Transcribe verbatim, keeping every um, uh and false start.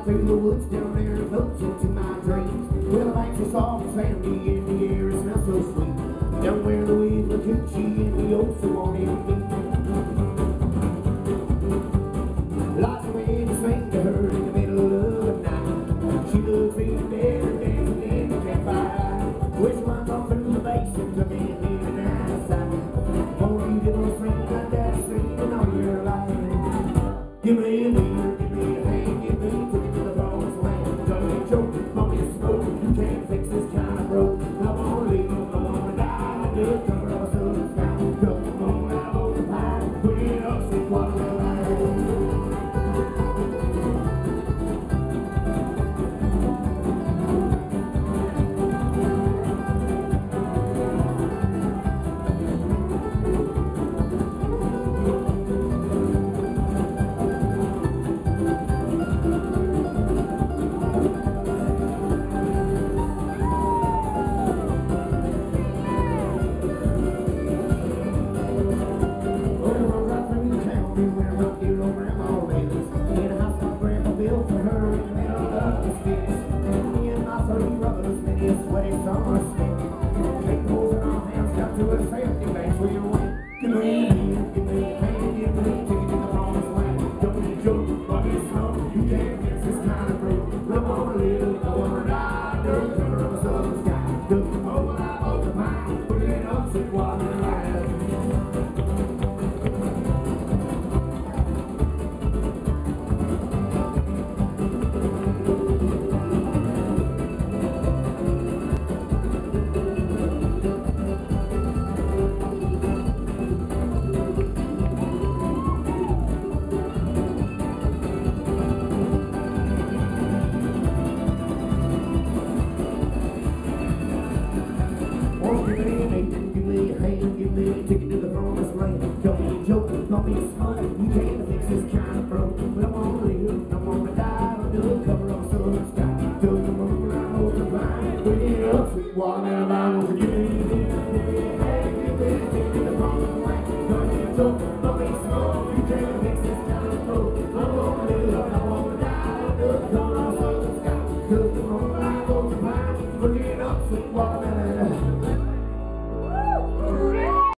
through the woods down there and floats into my dreams. Well, the banks are soft and sandy and the air smells so sweet. Down where the weeds look coochie and the oats so on empty. Lots of wind swing to her in the middle of the night. She looks even better dancing in the campfire. Which one's off through the basin to me and in the outside. Oh, you little swing like that swinging all your life. Give me a leader, give me a hand, give me a ticket to the promised land. Don't get choked, don't get smoked, you can't fix this kind of road. I wanna leave, I wanna die, I do cover up a southern sky. Come on, I hold the pie, put it up, see what we're like. Sweaty summer stick. Take holes in our hands, got to a safety place where you went. Give me a hand, give me a hand, give me a ticket to the promised land. Don't be joke, but it's snow, you can't fix this kind of road. I wanna live, I wanna die, dirt cover of a southern sky. Don't know what I hold the pine, put it up, sit while it lasts. Give me a ticket to the promised land. Don't be a joke, don't be a smoke. You can't fix this kind of broke. But I wanna live, I wanna die. I'll do a cover on southern sky. Till the moon, I hold the vine. Bring it up, sweet water, I won't give me a ticket. Give me a ticket to the promised land. Don't be a joke.